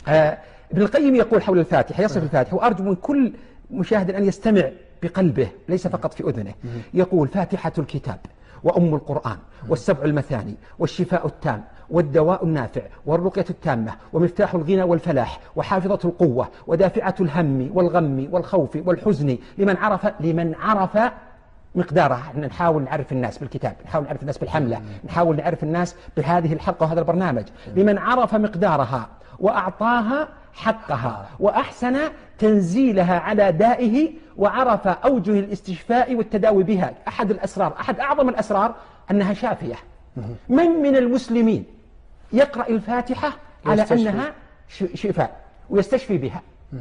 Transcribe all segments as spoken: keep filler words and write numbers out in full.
آه ابن القيم يقول حول الفاتحة، يصف الفاتحة، وأرجو من كل مشاهد أن يستمع بقلبه ليس فقط في أذنه. يقول: فاتحة الكتاب وأم القرآن والسبع المثاني والشفاء التام والدواء النافع والرقية التامة ومفتاح الغنى والفلاح وحافظة القوة ودافعة الهم والغم والخوف والحزن لمن عرف لمن عرف مقدارها. احنا نحاول نعرف الناس بالكتاب، نحاول نعرف الناس بالحملة، نحاول نعرف الناس بهذه الحلقة وهذا البرنامج. لمن عرف مقدارها وأعطاها حقها وأحسن تنزيلها على دائه وعرف أوجه الاستشفاء والتداوي بها. أحد الأسرار، أحد أعظم الأسرار أنها شافية. من من المسلمين يقرأ الفاتحة على أنها شفاء ويستشفي بها؟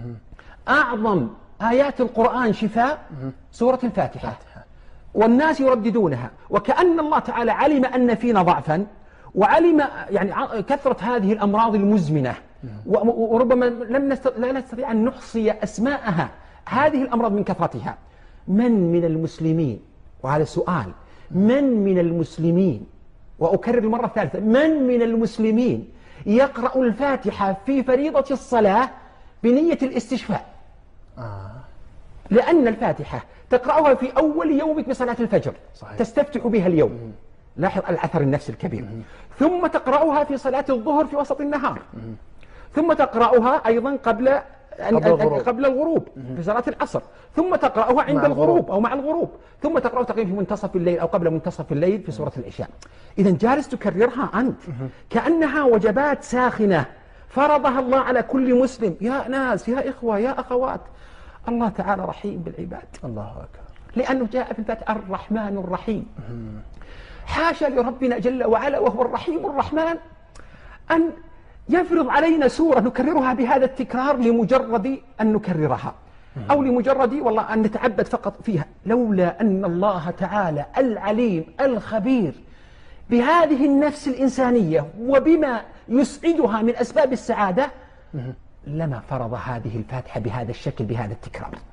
أعظم آيات القرآن شفاء سورة الفاتحة، والناس يرددونها، وكأن الله تعالى علم أن فينا ضعفا، وعلم يعني كثرة هذه الأمراض المزمنة، وربما لم نست... لا نستطيع أن نحصي أسماءها، هذه الأمراض من كثرتها. من من المسلمين، وهذا سؤال، من من المسلمين، وأكرر المرة الثالثة، من من المسلمين يقرأ الفاتحة في فريضة الصلاة بنية الاستشفاء؟ آه. لأن الفاتحة تقرأها في أول يومك بصلاة الفجر، صحيح. تستفتح بها اليوم، مم. لاحظ الأثر النفسي الكبير. مم. ثم تقرأها في صلاة الظهر في وسط النهار، مم. ثم تقرأها أيضا قبل قبل الغروب, قبل الغروب في صلاة العصر، ثم تقرأها عند الغروب أو مع الغروب، ثم تقرأها تقريبا في منتصف الليل أو قبل منتصف الليل في سورة العشاء. إذا جالس تكررها أنت كأنها وجبات ساخنة فرضها الله على كل مسلم. يا ناس، يا إخوة، يا أخوات، الله تعالى رحيم بالعباد. الله أكبر. لأنه جاء في الفاتحة الرحمن الرحيم. حاشا لربنا جل وعلا وهو الرحيم الرحمن أن يفرض علينا سورة نكررها بهذا التكرار لمجرد أن نكررها، أو لمجرد والله أن نتعبد فقط فيها. لولا أن الله تعالى العليم الخبير بهذه النفس الإنسانية وبما يسعدها من أسباب السعادة لما فرض هذه الفاتحة بهذا الشكل بهذا التكرار.